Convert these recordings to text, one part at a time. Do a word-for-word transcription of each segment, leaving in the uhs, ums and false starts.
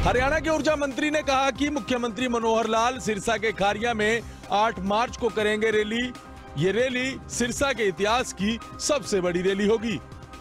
हरियाणा के ऊर्जा मंत्री ने कहा कि मुख्यमंत्री मनोहर लाल सिरसा के खारिया में आठ मार्च को करेंगे रैली। ये रैली सिरसा के इतिहास की सबसे बड़ी रैली होगी।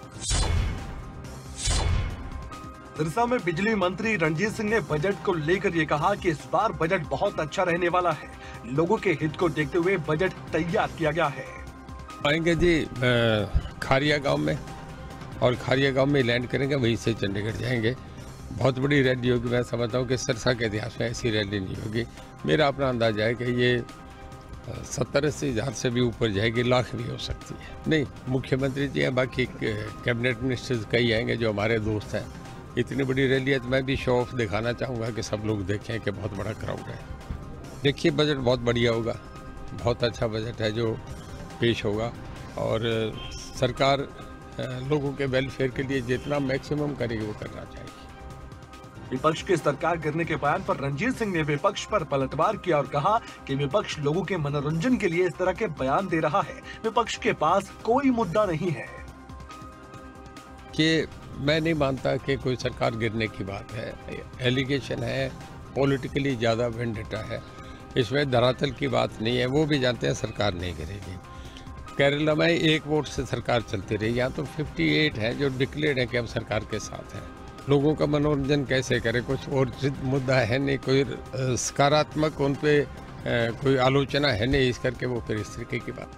सिरसा में बिजली मंत्री रणजीत सिंह ने बजट को लेकर ये कहा कि इस बार बजट बहुत अच्छा रहने वाला है। लोगों के हित को देखते हुए बजट तैयार किया गया है। आएंगे जी खारिया गांव में और खारिया गांव में लैंड करेंगे, वहीं से चंडीगढ़ जाएंगे। बहुत बड़ी रैली होगी। मैं समझता हूँ कि सिरसा के इतिहास में ऐसी रैली नहीं होगी। मेरा अपना अंदाजा है कि ये सत्तर अस्सी हज़ार से भी ऊपर जाएगी, लाख भी हो सकती है। नहीं, मुख्यमंत्री जी हैं, बाकी कैबिनेट मिनिस्टर्स कई आएंगे जो हमारे दोस्त हैं। इतनी बड़ी रैली है तो मैं भी शो ऑफ दिखाना चाहूँगा कि सब लोग देखें कि बहुत बड़ा क्राउड है। देखिए, बजट बहुत बढ़िया होगा, बहुत अच्छा बजट है जो पेश होगा और सरकार लोगों के वेलफेयर के लिए जितना मैक्सिमम करेगी वो करना चाहिए। विपक्ष के सरकार गिरने के बयान पर रणजीत सिंह ने विपक्ष पर पलटवार किया और कहा कि विपक्ष लोगों के मनोरंजन के लिए इस तरह के बयान दे रहा है। विपक्ष के पास कोई मुद्दा नहीं है। कि मैं नहीं मानता कि कोई सरकार गिरने की बात है। एलिगेशन है, पॉलिटिकली ज़्यादा वेंडेटा है, इसमें धरातल की बात नहीं है। वो भी जानते हैं सरकार नहीं गिरेगी। केरला में एक वोट से सरकार चलती रही, यहाँ तो अट्ठावन है जो डिक्लेयर्ड है कि हम सरकार के साथ हैं। लोगों का मनोरंजन कैसे करें, कुछ और मुद्दा है नहीं, कोई सकारात्मक उन पे कोई आलोचना है नहीं, इस करके वो फिर इस तरीके की बात।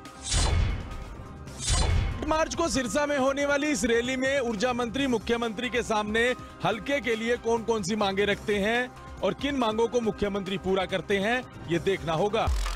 मार्च को सिरसा में होने वाली इस रैली में ऊर्जा मंत्री मुख्यमंत्री के सामने हलके के लिए कौन कौन सी मांगे रखते हैं और किन मांगों को मुख्यमंत्री पूरा करते हैं, ये देखना होगा।